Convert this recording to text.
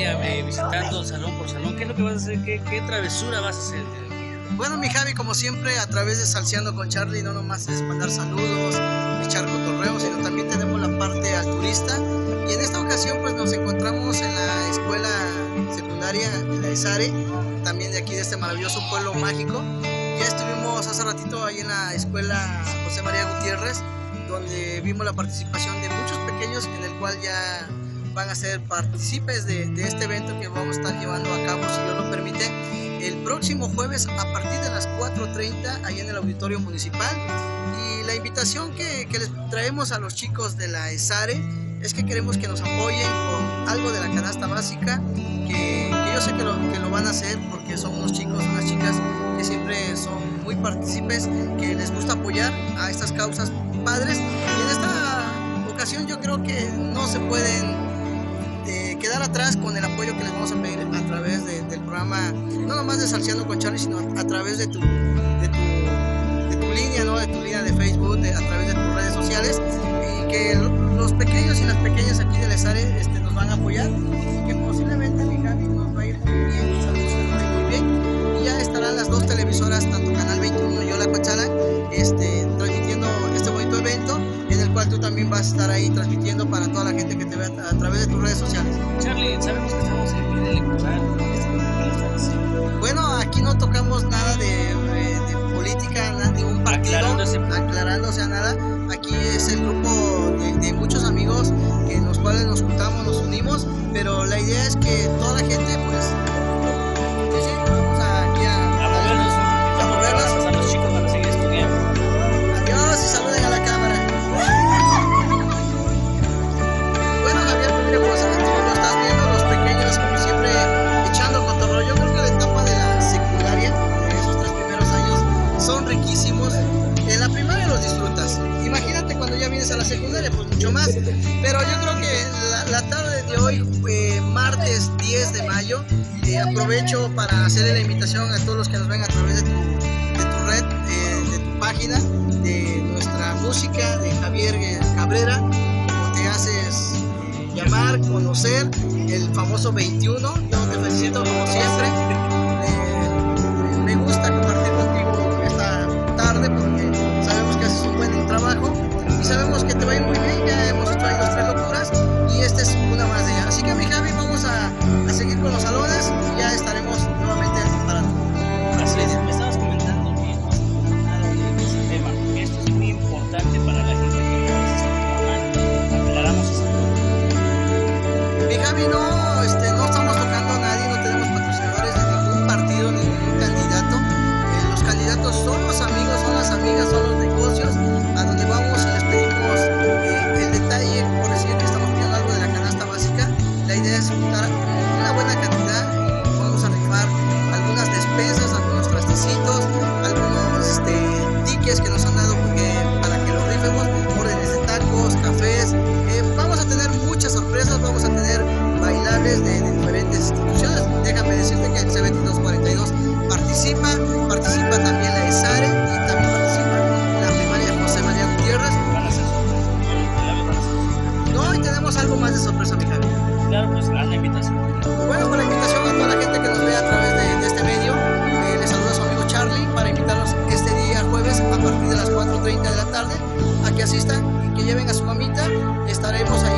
visitando salón por salón. ¿Qué es lo que vas a hacer? ¿Qué travesura vas a hacer? Bueno, mi Javi, como siempre, a través de Salseando con Charlie, no nomás es mandar saludos, echar cotorreo, sino también tenemos la parte al turista. Y en esta ocasión, pues nos encontramos en la escuela secundaria de la ESARE, también de aquí de este maravilloso pueblo mágico. Ya estuvimos hace ratito ahí en la escuela José María Gutiérrez, donde vimos la participación de muchos pequeños, en el cual ya van a ser partícipes de este evento que vamos a estar llevando a cabo, si Dios lo permite, el próximo jueves a partir de las 4:30 allá en el auditorio municipal. Y la invitación que les traemos a los chicos de la ESARE es que queremos que nos apoyen con algo de la canasta básica, que yo sé que lo van a hacer, porque son unos chicos, unas chicas que siempre son muy partícipes, que les gusta apoyar a estas causas padres. Y en esta ocasión yo creo que no se pueden quedar atrás con el apoyo que les vamos a pedir a través del programa, no nomás de Salseando con Charlie, sino a través de tu línea, ¿no? De tu línea de Facebook, a través de tus redes sociales, y que los pequeños y las pequeñas aquí de la ESARE nos van a apoyar, y que posiblemente mi Javi nos va a ir muy bien, saludos, nos va a ir muy bien. Y ya estarán las dos televisoras, tanto Canal 21 y Hola Coachala, transmitiendo este bonito evento, en el cual tú también vas a estar ahí transmitiendo para toda la gente que te vea a través de tus redes sociales. Charlie, sabemos que estamos en vida electoral. Bueno, aquí no tocamos nada de política, ningún partido, aclarándose a nada. Aquí es el grupo de muchos amigos en los cuales nos juntamos, nos unimos, pero la idea es que toda la gente, pues, sí, vamos aquí a movernos. A los chicos para seguir estudiando. Adiós y saluden a la cámara. Bueno, Javier, pues mira, pues tú lo estás viendo, los pequeños como siempre echando cotorreo. Yo creo que la etapa de la secundaria, de esos 3 primeros años, son riquísimos. En la primaria los disfrutas. Imagínate cuando ya vienes a la secundaria, pues mucho más. Pero yo creo que la tarde de hoy, martes 10 de mayo, aprovecho para hacerle la invitación a todos los que nos ven a través de tu red, de tu página, de nuestra música, de Javier Cabrera, como te haces llamar, conocer, el famoso 21. Yo te felicito como siempre. Me gusta compartir contigo esta tarde porque sabemos que haces un buen trabajo y sabemos que te va a ir muy bien. Ya hemos hecho ahí 2 o 3 locuras y esta es una más de ellas. Así que mi Javi, vamos a seguir con los salones y ya estaremos nuevamente para ti. Así es, me estabas comentando que no has tocado nada de ese tema, que esto es muy importante para la gente que no está. Aclaramos esa parte. Mi Javi, no estamos tocando a nadie, no tenemos patrocinadores de ningún partido ni ningún candidato. Los candidatos son los amigos, son las amigas, son los negocios a donde vamos y les pedimos el detalle, por decir que estamos pidiendo algo de la canasta básica. La idea es juntar una buena cantidad y vamos a rifar algunas despensas, algunos trastecitos, algunos tickets que nos han dado para que los rifemos, órdenes de tacos, cafés. Vamos a tener muchas sorpresas, vamos a tener bailables de diferentes instituciones. Déjame decirte que el C2242 participa también la ESARE y también participa la primaria José María Gutiérrez. No, y tenemos algo más de sorpresa, mi Javi. Claro, pues haz la invitación. Bueno, con la invitación a toda la gente que nos ve a través de este medio, les saluda a su amigo Charlie para invitarlos este día jueves a partir de las 4:30 de la tarde a que asistan y que lleven a su mamita. Estaremos